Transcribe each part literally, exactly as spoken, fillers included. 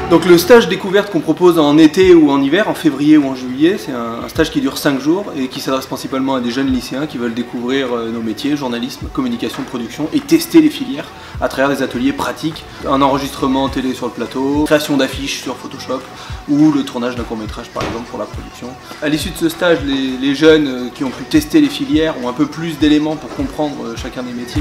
Donc le stage découverte qu'on propose en été ou en hiver, en février ou en juillet, c'est un, un stage qui dure cinq jours et qui s'adresse principalement à des jeunes lycéens qui veulent découvrir euh, nos métiers, journalisme, communication, production, et tester les filières à travers des ateliers pratiques, un enregistrement télé sur le plateau, création d'affiches sur Photoshop ou le tournage d'un court-métrage par exemple pour la production. À l'issue de ce stage, les, les jeunes qui ont pu tester les filières ont un peu plus d'éléments pour comprendre euh, chacun des métiers.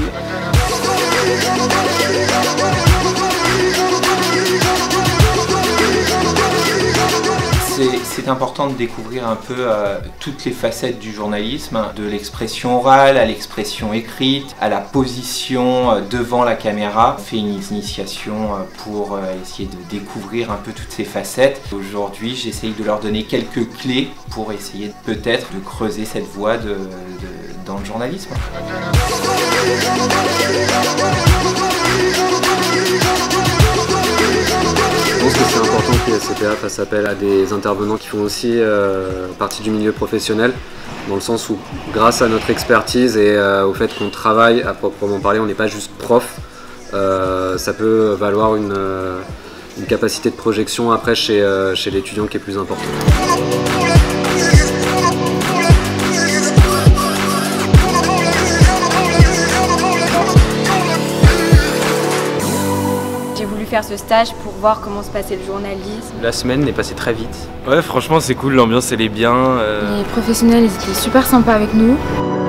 C'est important de découvrir un peu euh, toutes les facettes du journalisme, de l'expression orale à l'expression écrite, à la position euh, devant la caméra. On fait une initiation euh, pour euh, essayer de découvrir un peu toutes ces facettes. Aujourd'hui, j'essaye de leur donner quelques clés pour essayer peut-être de creuser cette voie de, de, dans le journalisme. Je pense que c'est important que la C P A fasse appel à des intervenants qui font aussi euh, partie du milieu professionnel, dans le sens où, grâce à notre expertise et euh, au fait qu'on travaille à proprement parler, on n'est pas juste prof, euh, ça peut valoir une, euh, une capacité de projection après chez, euh, chez l'étudiant qui est plus importante. J'ai voulu faire ce stage pour voir comment se passait le journalisme. La semaine est passée très vite. Ouais, franchement c'est cool, l'ambiance elle est bien. Euh... Les professionnels ils étaient super sympas avec nous.